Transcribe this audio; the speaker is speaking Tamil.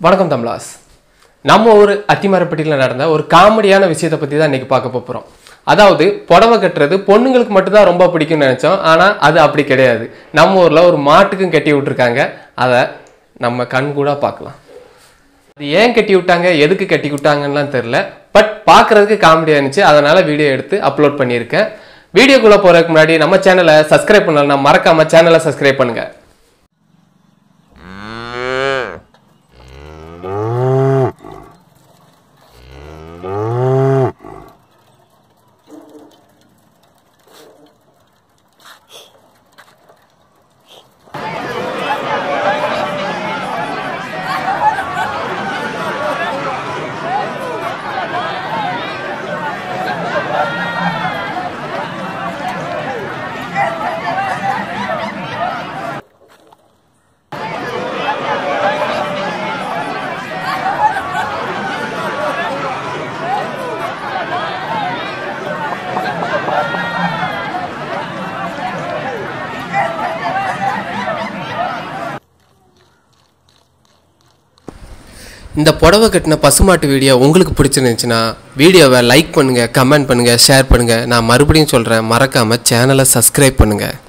வணக்கம் தமிழாஸ். நம்ம ஒரு அத்திமரப்பட்டியில் நடந்த ஒரு காமெடியான விஷயத்தை பற்றி தான் இன்றைக்கி பார்க்க போகிறோம். அதாவது புடவை கட்டுறது பொண்ணுங்களுக்கு மட்டும்தான் ரொம்ப பிடிக்கும்னு நினச்சோம். ஆனால் அது அப்படி கிடையாது. நம்ம ஊரில் ஒரு மாட்டுக்கும் கட்டி விட்டுருக்காங்க. அதை நம்ம கண் கூட பார்க்கலாம். அது ஏன் கட்டி விட்டாங்க, எதுக்கு கட்டி விட்டாங்கலாம் தெரில. பட் பார்க்குறதுக்கு காமெடியாக இருந்துச்சு. அதனால் வீடியோ எடுத்து அப்லோட் பண்ணியிருக்கேன். வீடியோக்குள்ளே போகிறதுக்கு முன்னாடி நம்ம சேனலை சப்ஸ்கிரைப் பண்ணலன்னா மறக்காமல் சேனலை சப்ஸ்கிரைப் பண்ணுங்கள். இந்த புடவை கட்டின பசுமாட்டு வீடியோ உங்களுக்கு பிடிச்சிருந்துச்சுன்னா வீடியோவை லைக் பண்ணுங்கள், கமெண்ட் பண்ணுங்கள், ஷேர் பண்ணுங்கள். நான் மறுபடியும் சொல்கிறேன், மறக்காமல் சேனலை சப்ஸ்கிரைப் பண்ணுங்கள்.